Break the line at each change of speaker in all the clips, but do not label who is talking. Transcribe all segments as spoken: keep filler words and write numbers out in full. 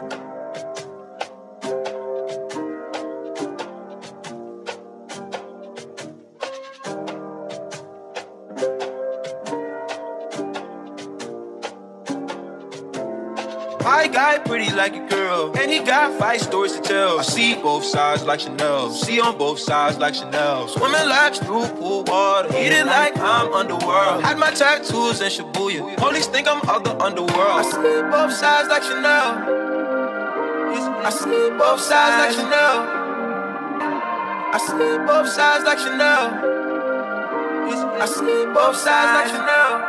My guy pretty like a girl, and he got five stories to tell. I see both sides like Chanel, see on both sides like Chanel. Swimming laps through pool water, eating like I'm underworld. Had my tattoos in Shibuya, police think I'm of the underworld. I see both sides like Chanel, I see both sides like Chanel, I see both sides like Chanel, I see both sides like Chanel.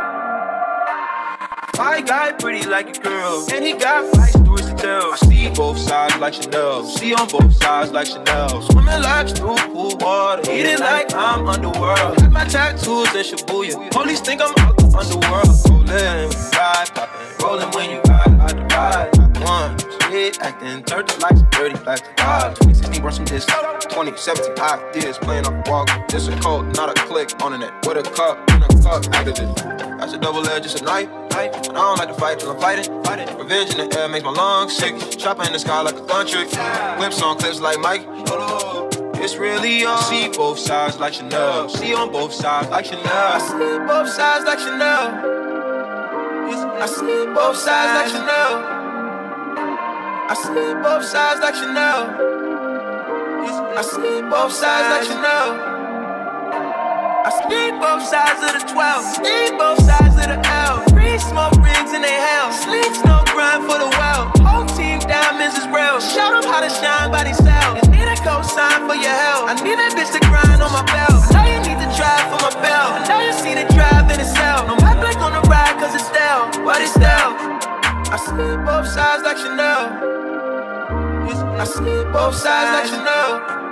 My guy pretty like a girl, and he got five stories to tell. I see both sides like Chanel, see on both sides like Chanel. Swimming laps through pool water, eating like I'm underworld. Had my tattoos in Shibuya, police think I'm out the underworld. Rollin', ride, poppin', rollin' when you ride, ride the ride. One, shit, actin', turn the lights dirty, plastic vibe. twenty sixteen, run some this. twenty seventeen, ideas playing off the wall. This a code, not a click on the net. With a cup, in a cup, activist. That's a double edge, just a knife. I don't like to fight till I'm fighting. fighting. Revenge in the air makes my lungs sick. Chopper in the sky like a gun trick. Whips on clips like Mike. It's really all. I see both sides like Chanel. See on both sides like Chanel. I see both sides like Chanel. I see both sides like Chanel. I see both sides like Chanel. I see both sides like Chanel. I see both sides of the twelve, see both sides of the L. Free smoke rings in they hell, sleeps no grind for the well. Whole team diamonds is real, show them how to shine by themselves. You need a cosign for your help, I need that bitch to grind on my belt. I know you need to drive for my belt, I know you see the drive in itself. No my black on the ride cause it's stale, but it's stale. I see both sides like Chanel, I see both sides like Chanel.